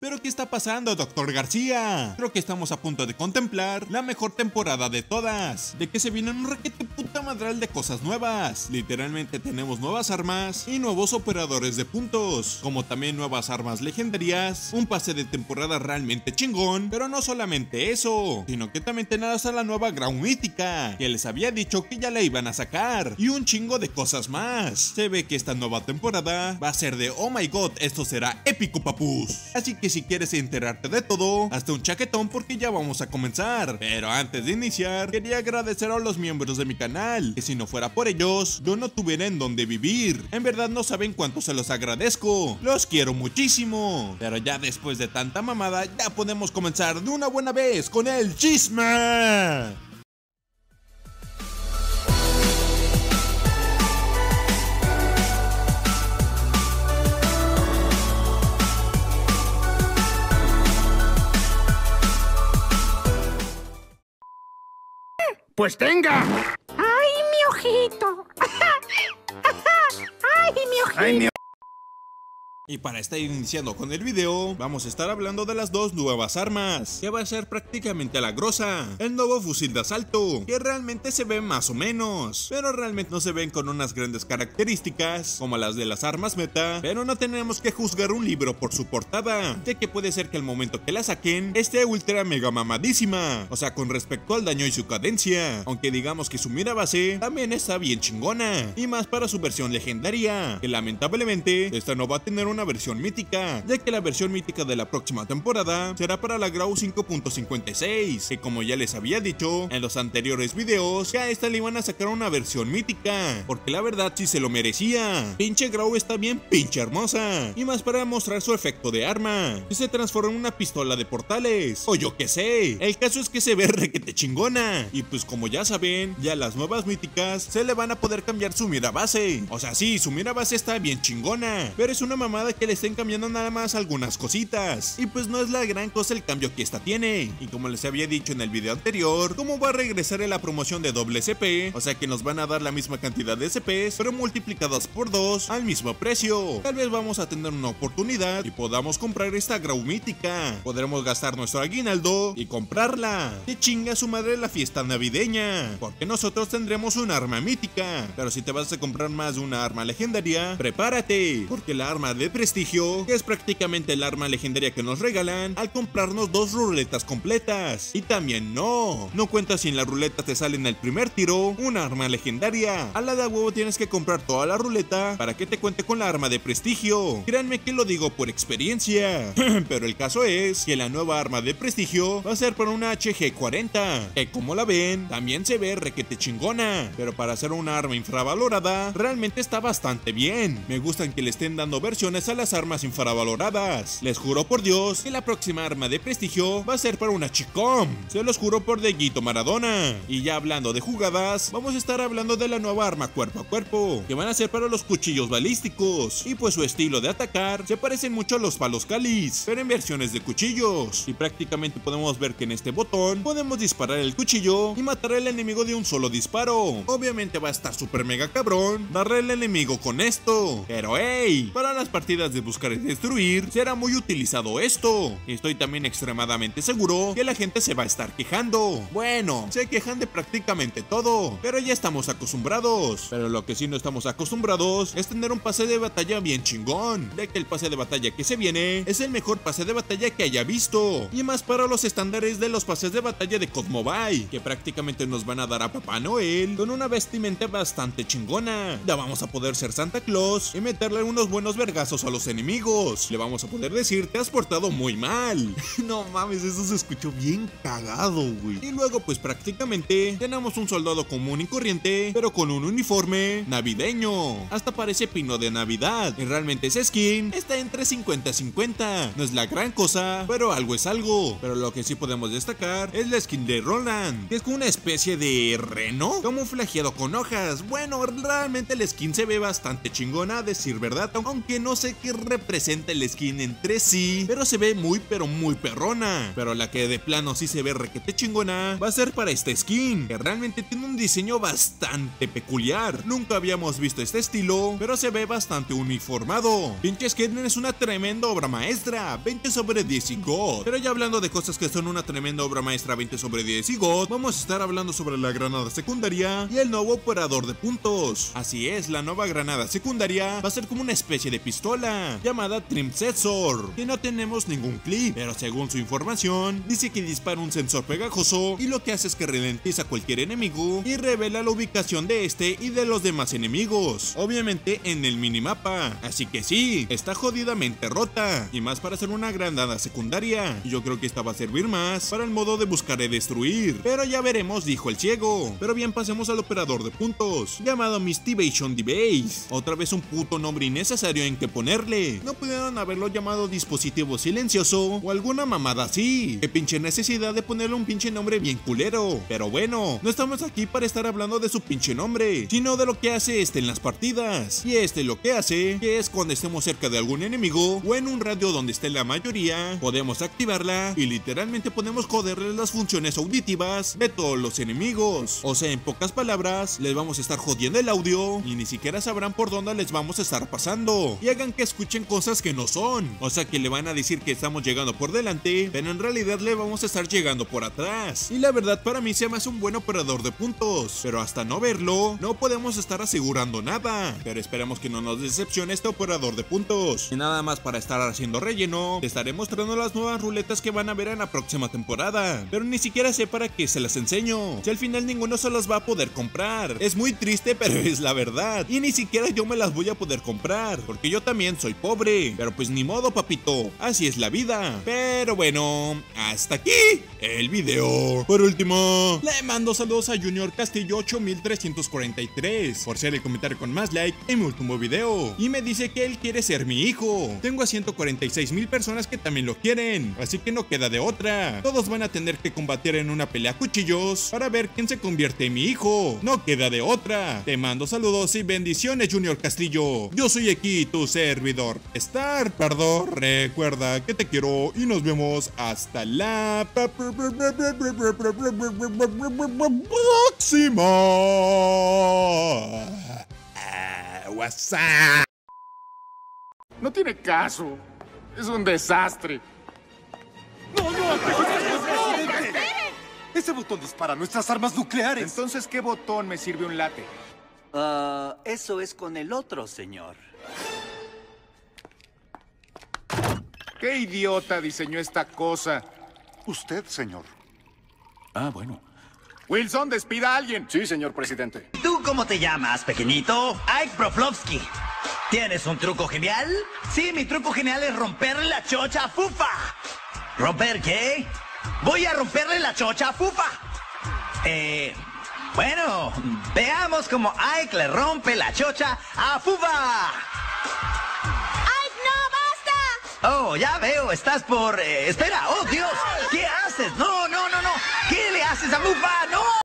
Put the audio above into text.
¿Pero qué está pasando, Dr. García? Creo que estamos a punto de contemplar la mejor temporada de todas. De que se viene un requete puta madral de cosas nuevas. Literalmente tenemos nuevas armas y nuevos operadores de puntos, como también nuevas armas legendarias, un pase de temporada realmente chingón, pero no solamente eso, sino que también tenemos a la nueva Grau mítica, que les había dicho que ya la iban a sacar, y un chingo de cosas más. Se ve que esta nueva temporada va a ser de oh my god, esto será épico, papus. Así que si quieres enterarte de todo, hazte un chaquetón porque ya vamos a comenzar. Pero antes de iniciar, quería agradecer a los miembros de mi canal, que si no fuera por ellos, yo no tuviera en dónde vivir. En verdad no saben cuánto se los agradezco, los quiero muchísimo. Pero ya después de tanta mamada, ya podemos comenzar de una buena vez con el chisme. ¡Pues tenga! ¡Ay, mi ojito! ¡Ay, mi ojito! ¡Ay, mi Y para estar iniciando con el video, vamos a estar hablando de las dos nuevas armas, que va a ser prácticamente la grosa, el nuevo fusil de asalto, que realmente se ve más o menos, pero realmente no se ven con unas grandes características, como las de las armas meta, pero no tenemos que juzgar un libro por su portada, ya que puede ser que al momento que la saquen, esté ultra mega mamadísima, o sea con respecto al daño y su cadencia, aunque digamos que su mira base también está bien chingona, y más para su versión legendaria, que lamentablemente esta no va a tener una versión mítica, ya que la versión mítica de la próxima temporada será para la Grau 5.56, que como ya les había dicho en los anteriores videos, que a esta le iban a sacar una versión mítica, porque la verdad sí se lo merecía. Pinche Grau está bien pinche hermosa, y más para mostrar su efecto de arma, que se transforma en una pistola de portales, o yo que sé, el caso es que se ve requete chingona, y pues como ya saben, ya las nuevas míticas se le van a poder cambiar su mira base, o sea sí, su mira base está bien chingona, pero es una mamada que le estén cambiando nada más algunas cositas, y pues no es la gran cosa el cambio que esta tiene, y como les había dicho en el video anterior, como va a regresar en la promoción de doble SP, o sea que nos van a dar la misma cantidad de SPs, pero multiplicadas por 2 al mismo precio, tal vez vamos a tener una oportunidad y podamos comprar esta Grau mítica, podremos gastar nuestro aguinaldo y comprarla, que chinga su madre la fiesta navideña, porque nosotros tendremos un arma mítica, pero si te vas a comprar más de una arma legendaria, prepárate, porque la arma de prestigio, que es prácticamente el arma legendaria que nos regalan al comprarnos 2 ruletas completas, y también no cuenta si en la ruleta te sale en el primer tiro una arma legendaria, a la de huevo tienes que comprar toda la ruleta para que te cuente con la arma de prestigio, créanme que lo digo por experiencia. Pero el caso es que la nueva arma de prestigio va a ser para una HG40, que como la ven, también se ve requete chingona, pero para ser una arma infravalorada, realmente está bastante bien. Me gustan que le estén dando versiones a las armas infravaloradas. Les juro por Dios que la próxima arma de prestigio va a ser para una Chicom, se los juro por Dieguito Maradona. Y ya hablando de jugadas, vamos a estar hablando de la nueva arma cuerpo a cuerpo, que van a ser para los cuchillos balísticos, y pues su estilo de atacar se parecen mucho a los palos cáliz, pero en versiones de cuchillos, y prácticamente podemos ver que en este botón podemos disparar el cuchillo y matar al enemigo de un solo disparo. Obviamente va a estar super mega cabrón darle al enemigo con esto, pero hey, para las partidas de buscar y destruir será muy utilizado esto. Estoy también extremadamente seguro que la gente se va a estar quejando. Bueno, se quejan de prácticamente todo, pero ya estamos acostumbrados. Pero lo que sí no estamos acostumbrados es tener un pase de batalla bien chingón, de que el pase de batalla que se viene es el mejor pase de batalla que haya visto, y más para los estándares de los pases de batalla de COD Mobile, que prácticamente nos van a dar a Papá Noel con una vestimenta bastante chingona. Ya vamos a poder ser Santa Claus y meterle unos buenos vergazos a los enemigos. Le vamos a poder decir, te has portado muy mal. No mames, eso se escuchó bien cagado, güey. Y luego pues prácticamente tenemos un soldado común y corriente, pero con un uniforme navideño. Hasta parece pino de Navidad. Y realmente ese skin está entre 50-50. No es la gran cosa, pero algo es algo. Pero lo que sí podemos destacar es la skin de Roland, que es como una especie de reno camuflajeado con hojas. Bueno, realmente la skin se ve bastante chingona, a decir verdad, aunque no sé que representa el skin entre sí, pero se ve muy pero muy perrona. Pero la que de plano sí se ve requete chingona va a ser para esta skin, que realmente tiene un diseño bastante peculiar. Nunca habíamos visto este estilo, pero se ve bastante uniformado. Pinche skin es una tremenda obra maestra, 20 sobre 10 y God. Pero ya hablando de cosas que son una tremenda obra maestra, 20 sobre 10 y God, vamos a estar hablando sobre la granada secundaria y el nuevo operador de puntos. Así es, la nueva granada secundaria va a ser como una especie de pistola llamada Trim Sensor, que no tenemos ningún clip, pero según su información dice que dispara un sensor pegajoso y lo que hace es que ralentiza a cualquier enemigo y revela la ubicación de este y de los demás enemigos, obviamente en el minimapa. Así que sí, está jodidamente rota, y más para ser una granada secundaria. Y yo creo que esta va a servir más para el modo de buscar y destruir, pero ya veremos, dijo el ciego. Pero bien, pasemos al operador de puntos llamado Mistivation Device. Otra vez un puto nombre innecesario en que ponerle. No pudieron haberlo llamado dispositivo silencioso o alguna mamada así. Qué pinche necesidad de ponerle un pinche nombre bien culero. Pero bueno, no estamos aquí para estar hablando de su pinche nombre, sino de lo que hace este en las partidas. Y este lo que hace, que es cuando estemos cerca de algún enemigo o en un radio donde esté la mayoría, podemos activarla y literalmente podemos joderle las funciones auditivas de todos los enemigos. O sea, en pocas palabras, les vamos a estar jodiendo el audio y ni siquiera sabrán por dónde les vamos a estar pasando. Y hagan que escuchen cosas que no son. O sea, que le van a decir que estamos llegando por delante, pero en realidad le vamos a estar llegando por atrás. Y la verdad, para mí se me hace un buen operador de puntos, pero hasta no verlo, no podemos estar asegurando nada. Pero esperemos que no nos decepcione este operador de puntos. Y nada más para estar haciendo relleno, te estaré mostrando las nuevas ruletas que van a ver en la próxima temporada, pero ni siquiera sé para qué se las enseño, si al final ninguno se las va a poder comprar. Es muy triste, pero es la verdad, y ni siquiera yo me las voy a poder comprar, porque yo también soy pobre. Pero pues ni modo, papito, así es la vida. Pero bueno, hasta aquí el video. Por último, le mando saludos a Junior Castillo 8343 por ser el comentario con más like en mi último video, y me dice que él quiere ser mi hijo. Tengo a 146,000 personas que también lo quieren, así que no queda de otra. Todos van a tener que combatir en una pelea a cuchillos para ver quién se convierte en mi hijo. No queda de otra. Te mando saludos y bendiciones, Junior Castillo. Yo soy aquí tu servidor Star Pardo. Recuerda que te quiero y nos vemos hasta la próxima. WhatsApp. No tiene caso. Es un desastre. ¡No! ¡Ese botón dispara nuestras armas nucleares! Entonces, ¿qué botón me sirve un látigo? Eso es con el otro, señor. ¿Qué idiota diseñó esta cosa? Usted, señor. Ah, bueno. Wilson, despida a alguien. Sí, señor presidente. ¿Tú cómo te llamas, pequeñito? Ike Broflovsky. ¿Tienes un truco genial? Sí, mi truco genial es romperle la chocha a Fufa. ¿Romper qué? Voy a romperle la chocha a Fufa. Bueno, veamos cómo Ike le rompe la chocha a Fufa. ¡Ike, no, basta! Oh, ya veo, estás por... espera, oh Dios, ¿qué haces? No. ¿Qué le haces a Fufa? ¡No!